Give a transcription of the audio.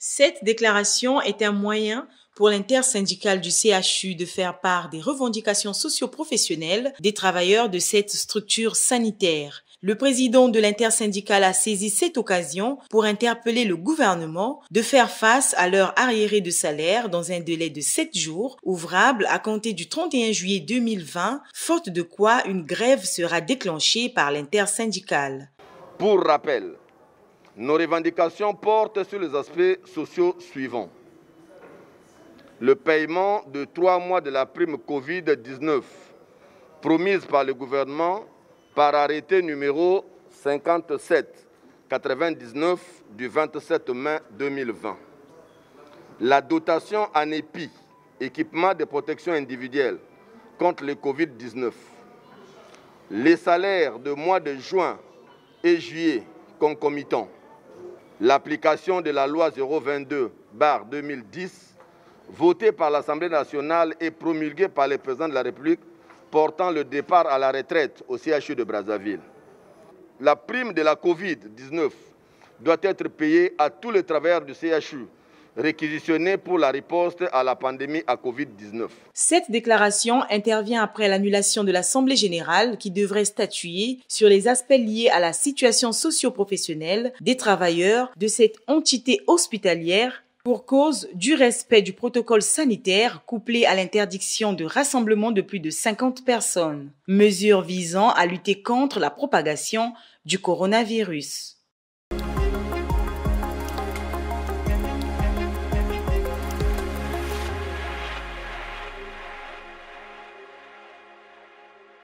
Cette déclaration est un moyen pour l'intersyndicale du CHU de faire part des revendications socio-professionnelles des travailleurs de cette structure sanitaire. Le président de l'intersyndicale a saisi cette occasion pour interpeller le gouvernement de faire face à leur arriéré de salaire dans un délai de 7 jours, ouvrable à compter du 31 juillet 2020, faute de quoi une grève sera déclenchée par l'intersyndicale. Pour rappel, nos revendications portent sur les aspects sociaux suivants. Le paiement de 3 mois de la prime Covid-19 promise par le gouvernement par arrêté numéro 57-99 du 27 mai 2020. La dotation en EPI, équipement de protection individuelle contre le Covid-19. Les salaires de mois de juin et juillet concomitants. L'application de la loi 022/2010, votée par l'Assemblée nationale et promulguée par le président de la République, portant le départ à la retraite au CHU de Brazzaville. La prime de la Covid-19 doit être payée à tous les travailleurs du CHU réquisitionnés pour la riposte à la pandémie à Covid-19. Cette déclaration intervient après l'annulation de l'Assemblée générale qui devrait statuer sur les aspects liés à la situation socio-professionnelle des travailleurs de cette entité hospitalière pour cause du respect du protocole sanitaire couplé à l'interdiction de rassemblement de plus de 50 personnes, mesure visant à lutter contre la propagation du coronavirus.